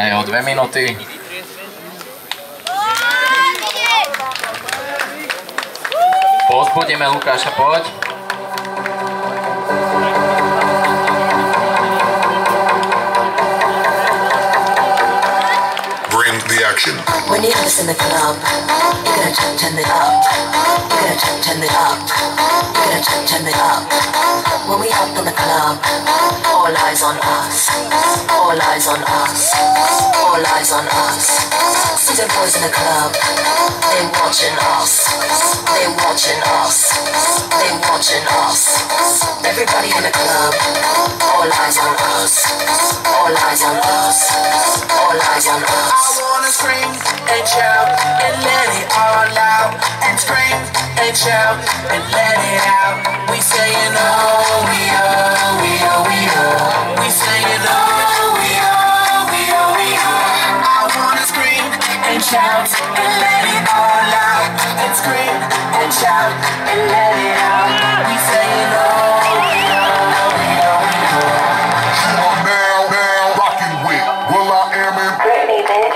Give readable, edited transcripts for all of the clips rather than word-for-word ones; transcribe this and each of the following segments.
A je o 2 minúty. Povzbudíme Lukáša, poď. Bring the action. When you have this in the club, you're gonna turn it up. You're gonna turn it up. You're gonna turn it up. When we up in the club, all eyes on us. All eyes on us. All eyes on us. See the boys in the club, they watching us. They watching us. They watching us. Everybody in the club, all eyes on us. All eyes on us. All eyes on us. I wanna scream and shout and let it all out. And scream and shout and let it out. We saying oh, we oh, we oh, we oh. We saying oh, we oh, we oh, we oh. I wanna scream and shout and let it all out. And scream and shout and let it out. We saying oh, we oh, we oh, we oh. You are now rocking with Will I Am in Britney, bitch.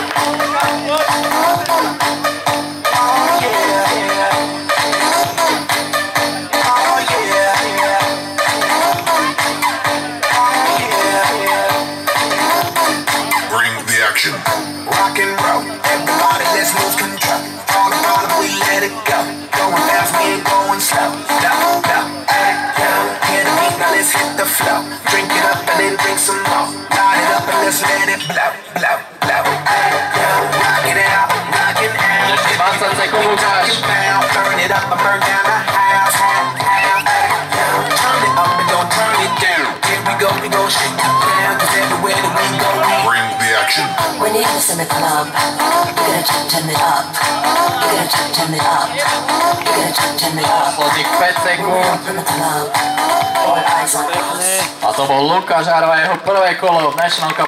Bring the action. Rock and roll, everybody let's lose control. All the bottom we let it go. Going fast, we ain't going slow. No, no, hey, yo, hear the beat, now let's hit the flow. Drink it up and then drink some more. Light it up and let's let it blow, blow, blow. Hey, yo, rock it out, rock it out. 20 sekúnd, Lukáš. Burn it up and burn down the house, house, house. Hey, yo, turn it up and don't turn it down. Here we go shake it down. 'Cause everywhere that we go, Bring the action. When you have this in the club, you're gonna turn it up. You're gonna turn it up. You're gonna turn it up. Posledných 5 sekúnd. In the club, all eyes on us. A to bol Lukáš Harva, jeho prvé kolo v National Cup.